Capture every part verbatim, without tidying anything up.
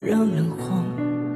让人慌，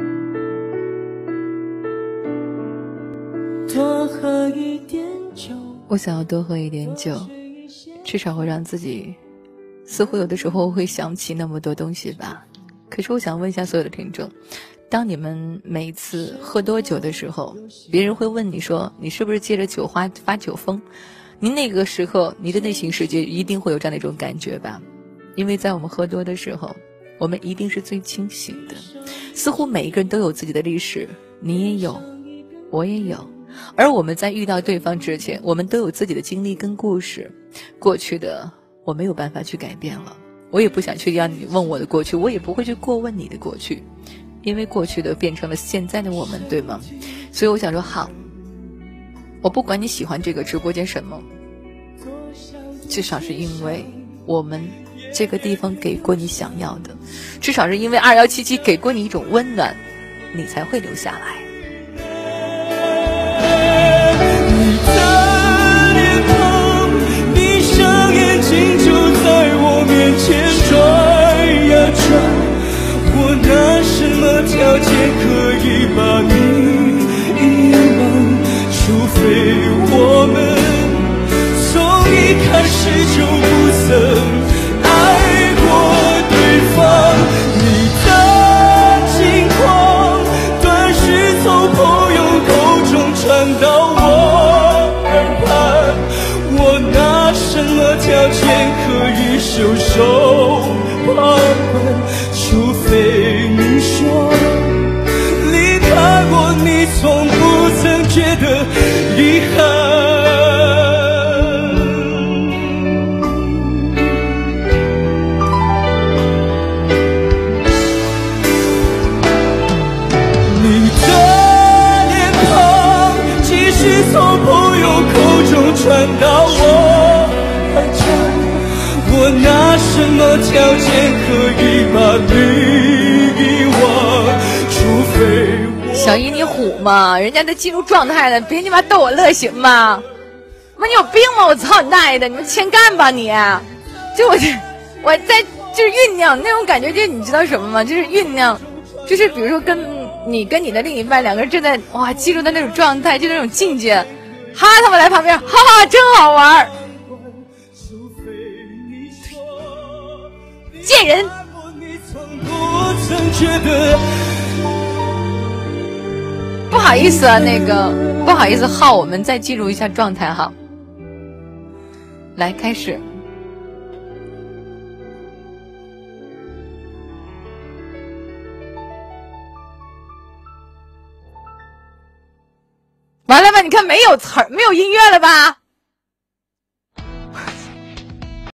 多喝一点酒。 我想要多喝一点酒，至少会让自己似乎有的时候会想起那么多东西吧。可是我想问一下所有的听众，当你们每一次喝多酒的时候，别人会问你说你是不是借着酒花发酒疯，您那个时候你的内心世界一定会有这样的一种感觉吧。因为在我们喝多的时候，我们一定是最清醒的，似乎每一个人都有自己的历史，你也有，我也有，而我们在遇到对方之前，我们都有自己的经历跟故事。过去的我没有办法去改变了，我也不想去让你问我的过去，我也不会去过问你的过去，因为过去的变成了现在的我们，对吗？所以我想说，好，我不管你喜欢这个直播间什么，至少是因为我们这个地方给过你想要的，至少是因为二一七七给过你一种温暖，你才会留下来。 你的脸庞，闭上眼睛就在我面前转呀转，我拿什么条件可以把你遗忘？除非我们从一开始就不曾爱过对方。你的近况，短时从朋友口中传到我耳畔，我拿什么条件可以袖手旁观？除非你说离开我，你从不曾觉得遗憾。从朋友口中传到我耳畔，我拿什么条件可以把你遗忘？除非我小姨你虎吗？人家都进入状态了，别你妈逗我乐行吗？妈你有病吗？我操你大爷的！你们欠干吧你！就我这我在就是酝酿那种感觉，就是你知道什么吗？就是酝酿，就是比如说跟你跟你的另一半两个人正在哇进入的那种状态，就那种境界。哈他们来旁边，哈哈真好玩，贱人。不好意思啊，那个不好意思，浩，我们再进入一下状态哈。来开始。完了吧？你看没有词儿，没有音乐了吧？